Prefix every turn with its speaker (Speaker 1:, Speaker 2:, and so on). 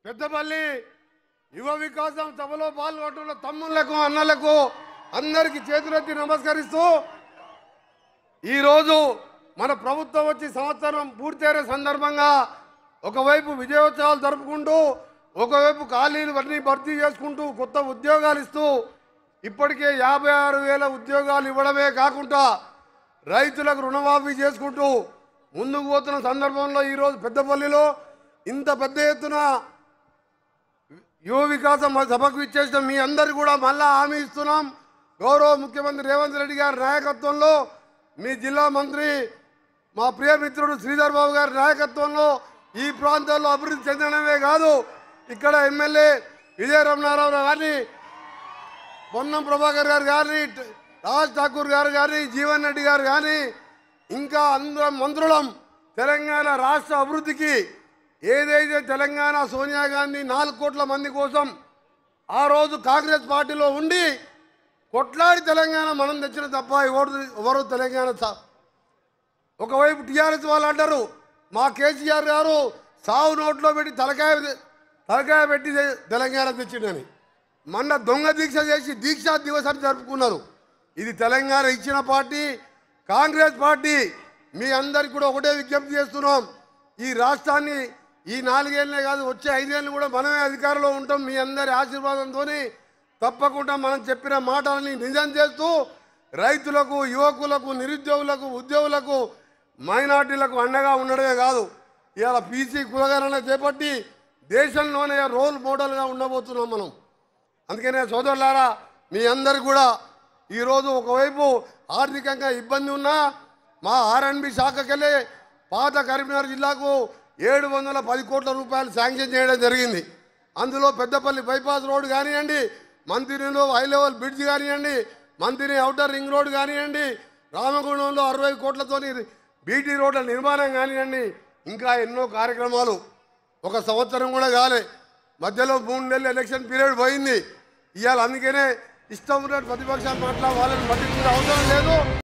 Speaker 1: పెద్దపల్లి యువ వికాసం సభలో పాల్గొంటున్న తమ్ముళ్లకు అన్నలకు అందరికీ చేతులెత్తి నమస్కరిస్తూ ఈరోజు మన ప్రభుత్వం వచ్చి సంవత్సరం పూర్తయిన సందర్భంగా ఒకవైపు విజయోత్సవాలు జరుపుకుంటూ ఒకవైపు ఖాళీలు అన్నీ భర్తీ చేసుకుంటూ కొత్త ఉద్యోగాలు ఇస్తూ ఇప్పటికే 56,000 ఉద్యోగాలు ఇవ్వడమే కాకుండా రైతులకు రుణమాఫీ చేసుకుంటూ ముందుకు పోతున్న సందర్భంలో ఈరోజు పెద్దపల్లిలో ఇంత పెద్ద ఎత్తున యువ వికాసం సభకు ఇచ్చేసిన మీ అందరు కూడా మళ్ళా హామీ ఇస్తున్నాం. గౌరవ ముఖ్యమంత్రి రేవంత్ రెడ్డి గారి నాయకత్వంలో మీ జిల్లా మంత్రి మా ప్రియ మిత్రుడు శ్రీధర్ బాబు గారి నాయకత్వంలో ఈ ప్రాంతాల్లో అభివృద్ధి చెందడమే కాదు, ఇక్కడ ఎమ్మెల్యే విజయ రమణారావు గారిని, పొన్నం ప్రభాకర్ గారు కానీ, రాజ్ ఠాకూర్ గారు కానీ, జీవన్ రెడ్డి గారు కానీ ఇంకా అందరం మంత్రులం తెలంగాణ రాష్ట్ర అభివృద్ధికి ఏదైతే తెలంగాణ సోనియా గాంధీ 4 కోట్ల మంది కోసం ఆ రోజు కాంగ్రెస్ పార్టీలో ఉండి కొట్లాడి తెలంగాణ మనం తెచ్చిన తప్ప ఎవరు తెలంగాణ ఒకవైపు టీఆర్ఎస్ వాళ్ళు అంటారు మా కేసీఆర్ గారు సావు నోట్లో పెట్టి తలకాయ పెట్టి తెలంగాణ తెచ్చిండని. మొన్న దొంగ దీక్ష చేసి దీక్షా దివసాన్ని జరుపుకున్నారు. ఇది తెలంగాణ ఇచ్చిన పార్టీ కాంగ్రెస్ పార్టీ. మీ అందరికి కూడా ఒకటే విజ్ఞప్తి చేస్తున్నాం, ఈ రాష్ట్రాన్ని ఈ 4 ఏళ్ళే కాదు వచ్చే 5 ఏళ్ళు కూడా మనమే అధికారంలో ఉంటాం. మీ అందరి ఆశీర్వాదంతో తప్పకుండా మనం చెప్పిన మాటలని నిజం చేస్తూ రైతులకు, యువకులకు, నిరుద్యోగులకు, ఉద్యోగులకు, మైనార్టీలకు అండగా ఉండడమే కాదు ఇవాళ పీసీ కులగణన చేపట్టి దేశంలోనే రోల్ మోడల్గా ఉండబోతున్నాం మనం. అందుకనే సోదరులారా మీ అందరు కూడా ఈరోజు ఒకవైపు ఆర్థికంగా ఇబ్బంది ఉన్నా మా R&B శాఖకెళ్ళి పాత కరీంనగర్ జిల్లాకు 710 కోట్ల రూపాయలు శాంక్షన్ చేయడం జరిగింది. అందులో పెద్దపల్లి బైపాస్ రోడ్ కానివ్వండి, మంతినిలో హై లెవెల్ బ్రిడ్జ్ కానివ్వండి, మంతిని ఔటర్ రింగ్ రోడ్ కానివ్వండి, రామగుండంలో 60 కోట్లతో బీటీ రోడ్ల నిర్మాణం కానివ్వండి, ఇంకా ఎన్నో కార్యక్రమాలు. ఒక సంవత్సరం కూడా కాలే, మధ్యలో 3 నెలలు ఎలక్షన్ పీరియడ్ పోయింది. ఇవాళ అందుకనే ఇష్టం ఉన్నట్టు ప్రతిపక్షాలు వాళ్ళని పట్టించుకునే అవసరం లేదు.